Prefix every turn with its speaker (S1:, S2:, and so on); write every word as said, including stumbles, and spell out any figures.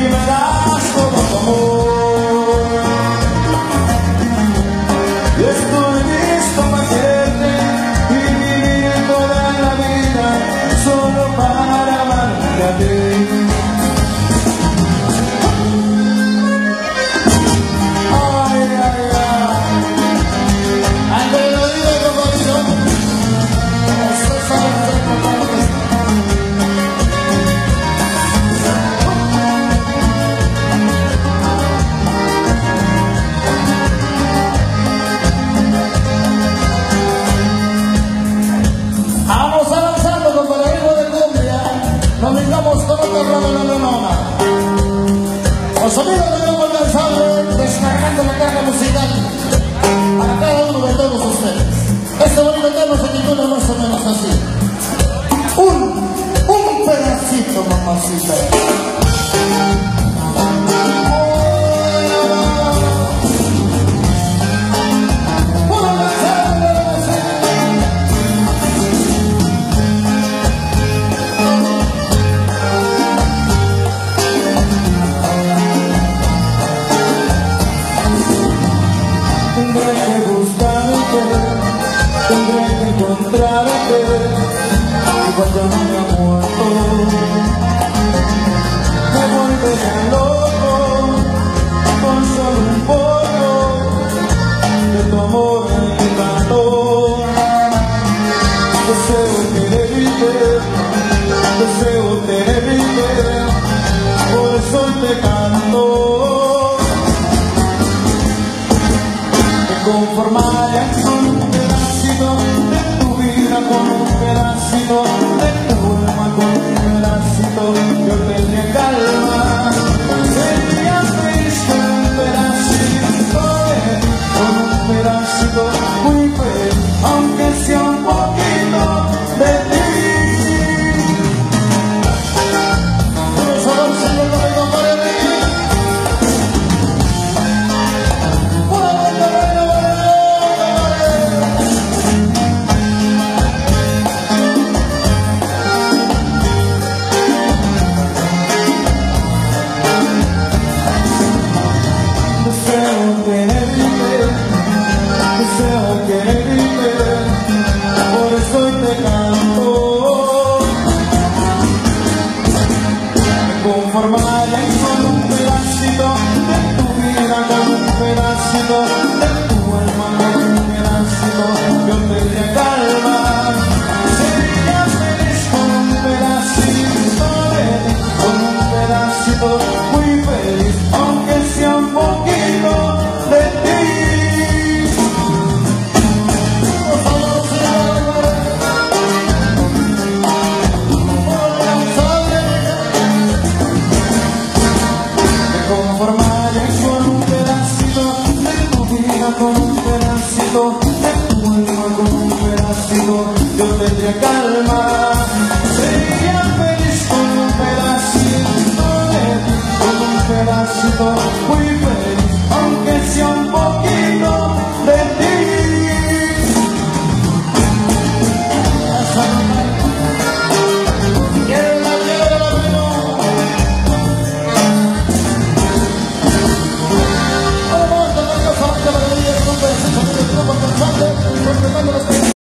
S1: y me das todo tu amor. Y estoy listo para quererte y vivir toda la vida solo para amarte a ti. Nos brindamos con otra rola de la Leonona. Los amigos de Grupo El Cansado descargando la carga musical para cada uno de todos ustedes. Este bonito tema se titula más o menos así: Un, un pedacito, mamacita. Tendré que buscarte, tendré que encontrarte, igual yo no me ha muerto. Me volveré loco con solo un poco de tu amor en mi canto. Deseo tenerte, deseo tenerte, por eso te canto. Conformar con un pedacito de tu vida, con un pedacito de tu alma, con un pedacito yo tendría calma. Sería feliz con un pedacito de ti, con un pedacito muy feliz, aunque sea un poquito de ti. Deseo quererte, por eso te canto. Me conformaré con un pedacito de tu vida, con un pedacito de tu alma, con un pedacito yo tendría calma. Sería feliz con un pedacito de ti, con un pedacito muy feliz, aunque sea un poquito de ti. Conformaré con un pedacito de tu vida, con un pedacito de tu alma, con un pedacito yo tendría calma. Sería feliz con un pedacito de ti, con un pedacito muy feliz.